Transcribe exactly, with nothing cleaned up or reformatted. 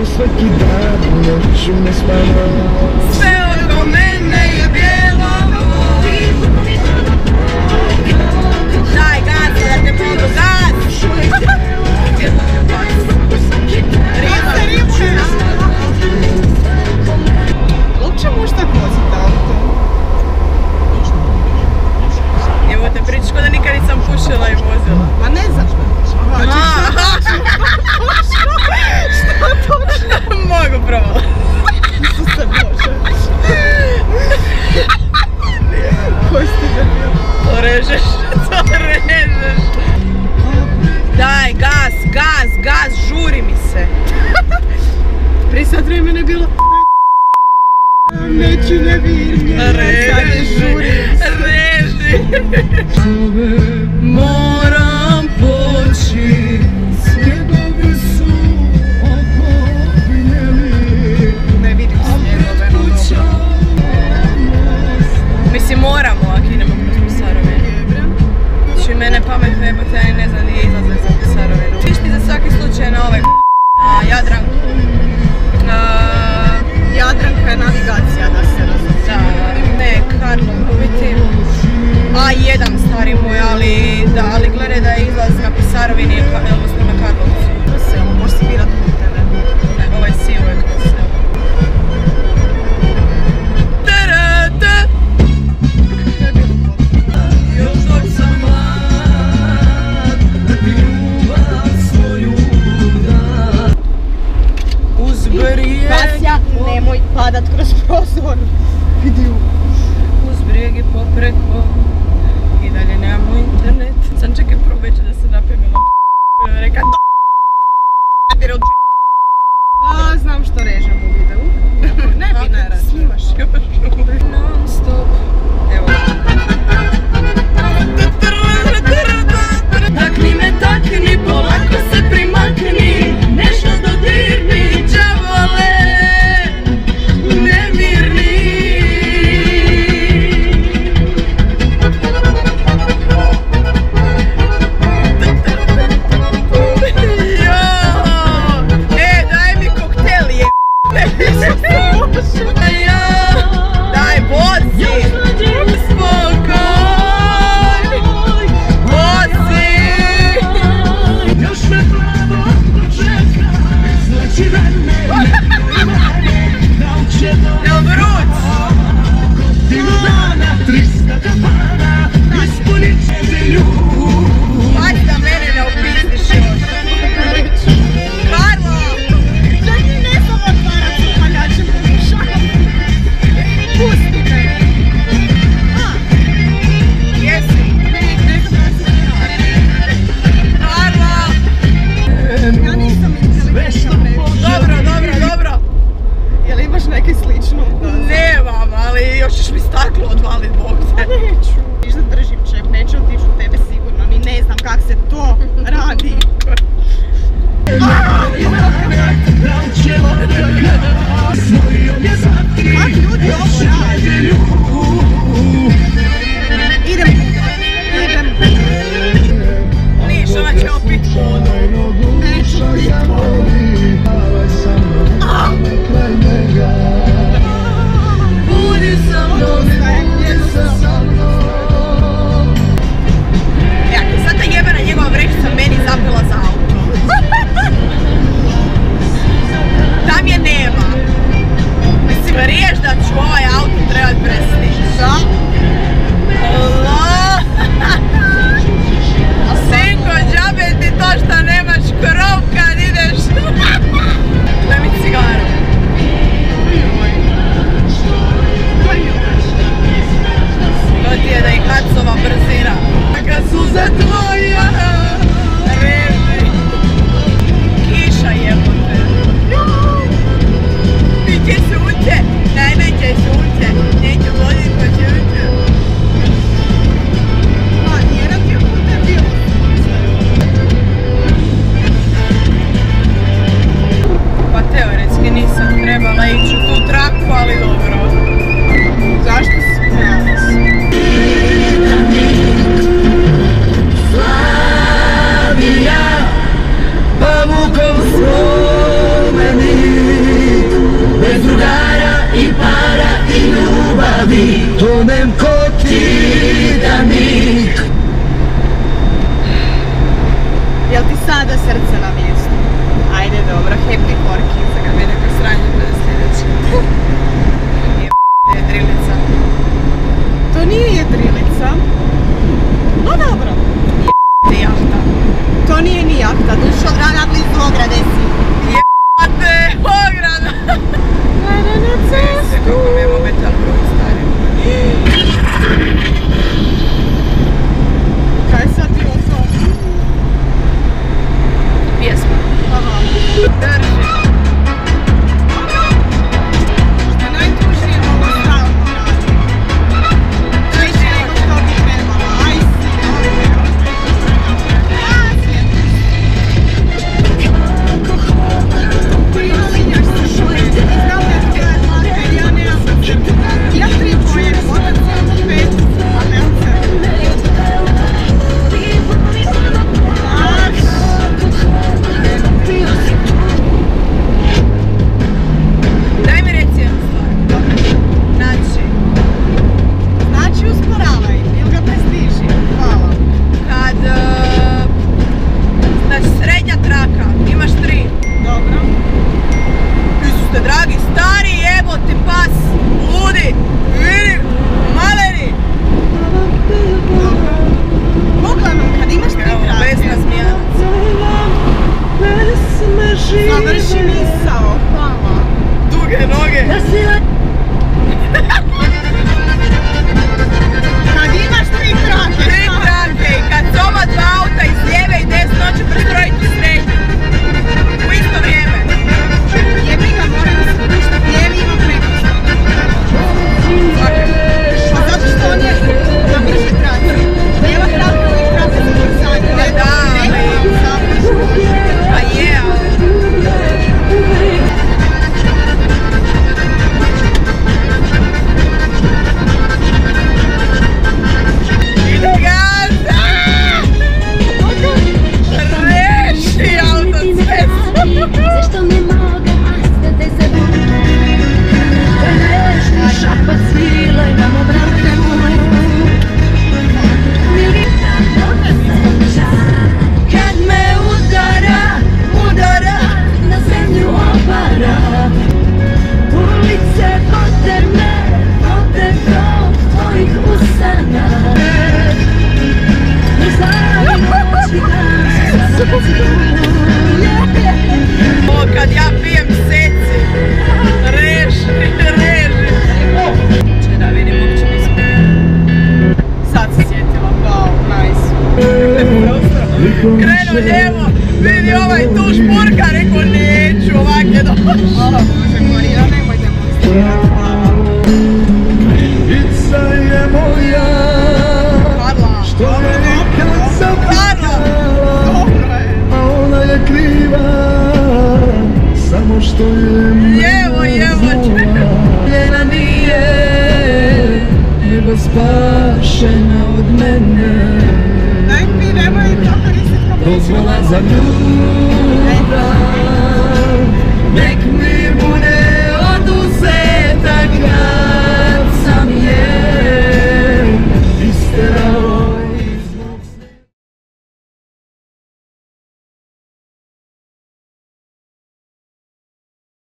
svaki dan, noću ne spavam. Sve oko mene je bijelo. Daj gas, da te mogu gas. Rima, rima. Uopće možda voziti auto? Evo te pričaš ko da nikad nisam pušila i vozila. Ma ne znam. Aha, što točno? Mogu probala. Isuse Bože. Koji si ti debil? To režeš, to režeš. Daj, gas, gas, gas, žuri mi se. Prije sat vremena je bilo neću ne vidim. Sad je žurim. Reži. Moram poći. Snjegovi su opopinjeni. Ne vidim snjegove, no dobro. Mislim, moramo ako idemo kroz Pisarovinu. Znači, mene pamet jebate, ja ne znam gdje je izlazak za Pisarovinu. Višti za svaki slučaj na ovaj na Jadranku. Uh, Jadranka je navigacija, da se razumije. Da, ne, Karlo, u biti A jedan stari moj, ali da, ali gledaj da je izlaz na Pisarovini, odnosno na Karlovcu. Se, ovo možeš si virat puteve. Ne, ovaj sivo je kroz sve. Tarata! Još dok sam mlad, da ti ljubav svoju dam. Uz brijeg... Kasja, nemoj padat kroz prozor. Vidi ju. Uz brijeg i popreko. I dalje nemamo internet. Sam čekaj probaj ću da se napijemila p***. Reka do od A, znam što režem u videu. Ne bi naravno. Snimaš još non stop. Evo. Takni me, takni, polako se primakni. Nešto dodirni, đavole, nemirni. zaboravi, tonem ko Titanik. Jel ti sada srce na mjestu? Ajde dobro, happy korki. Sad kad mi je neko sranje bude sljedeći. Je drilica. To nije jedrilica. No dobro. Je jahta. To nije ni jahta, dušo draga blizu ograde si. Jebate, ograda! Gleda na cestu. Kako mi je mobitel broj stari. Kaj sad ti o to? Pjesma. Aha. Drži. Što najtužnije ovo stalno radi. Više nego što bi trebalo. Aj si, dobro. A, svijetno. Priminjaš se šujet. Znam da ti je hladno jer ja nemam crtu. Ja tri boje, voda cijelu pet, a ne u crtu. Daj mi reci jednu stvar. Znači, Znači usporavaj, ili ga prestiži. Hvala. kad... uh, Znači, srednja traka, imaš tri. Dobro. Isuse dragi, stari jeboti pas, ludi, vidi, maleni. Dobro. Uglavnom, kad imaš tri Evo, trake, bez nasmijanaca. završi misao. Hvala. Duge noge. Kad imaš tri trake, Tri trake i kad s ova dva auta iz lijeve i desne hoće prestrojiti srednju. U isto vrijeme. jebi ga, moram se puštati lijevi, ima prekost. Pa zato što on je na brže traci. Lijeva traka uvijek traka za brzanje. Pa da, ali- Pa je, ali... Ide gaza! Reši autocestu! Zašto ne mogaš da te zaboravim? Preneši šapat svilaj na mom ramenu. Kad me udara, udara, na zemlju opara. Ulice vode me, vode do tvojih usana. Ne znam noći dan, sada si tu. O, kad ja pijem seci, reži, reži. Če da vidim uopće mi smije. Sad se sjetila, wow, nice. Krenu lijevo, vidi ovaj tu špurka, rekao neću, ovak je došao. O Bože, Marija, nemoj demonstrirati, hvala. Krivica je moja, Karla, što je nikad sam Karla, Dobro je. a ona je kriva, samo što je Lijevo, lijevo, njena nije, nego spašena od mene. Daj mi, nemoj to koristiti kao Dozvola za ljubav